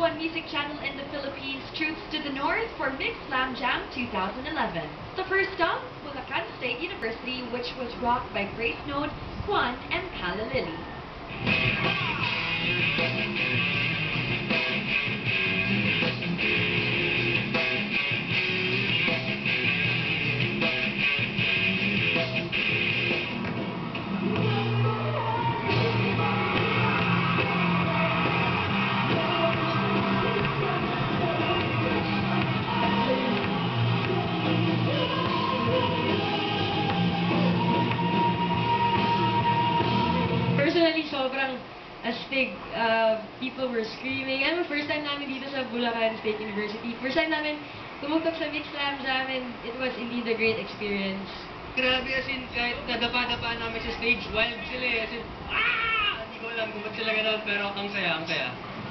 #1 music channel in the Philippines, troops to the north for MYX Slam Jam 2011. The first stop, Bulacan State University, which was rocked by Gracenote, Kjwan, and Callalily. Personally, sobrang astig. People were screaming. Ano, first time namin dito sa Bulacan State University. First time namin tumugtog sa MYX Slam Jam, and it was indeed a great experience. Grabe, as in, kahit nadapa-dapa namin sa stage, wild sila eh. As in, hindi ko alam kung ba't sila gano'n, pero ang saya, ang saya.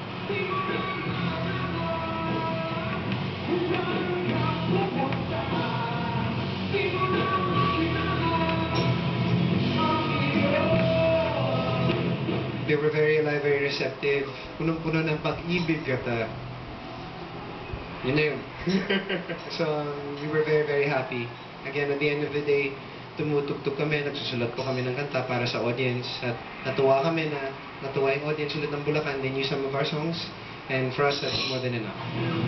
They were very alive, very receptive, punong-puno ng pag-ibig at yun na yun. So, we were very, very happy. Again, at the end of the day, tumutugtog kami, nagsusulat po kami ng kanta para sa audience at natuwa kami na natuwa yung audience ulit ng Bulacan. They knew some of our songs, and for us, that's more than enough.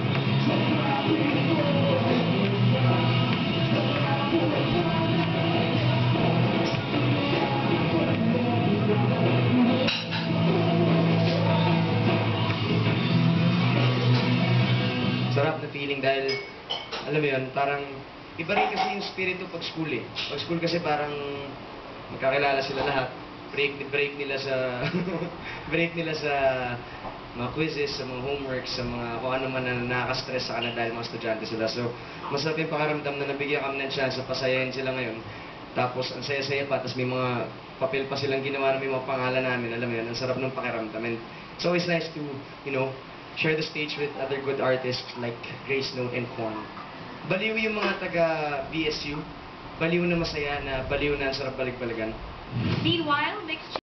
Sarap na feeling dahil, alam mo yun, parang iba rin kasi yung spirito pag school eh. Pag school kasi parang magkakilala sila lahat. Break nila sa break nila sa mga quizzes, sa mga homeworks, sa mga kung ano man na nakaka-stress sa kanila dahil mga estudyante sila. So, masarap yung pakaramdam na nabigyan kami ng chance na pasayahin sila ngayon. Tapos, ang saya-saya pa, tapos may mga papel pa silang ginawa na may mga pangalan namin. Alam mo yun, ang sarap ng pakiramdam. And it's always nice to, you know, share the stage with other good artists like Gracenote and Kjwan. Baliw yung mga taga-BSU. Baliw na masaya, na baliw na ang sarap balik-balikan. Meanwhile, MYX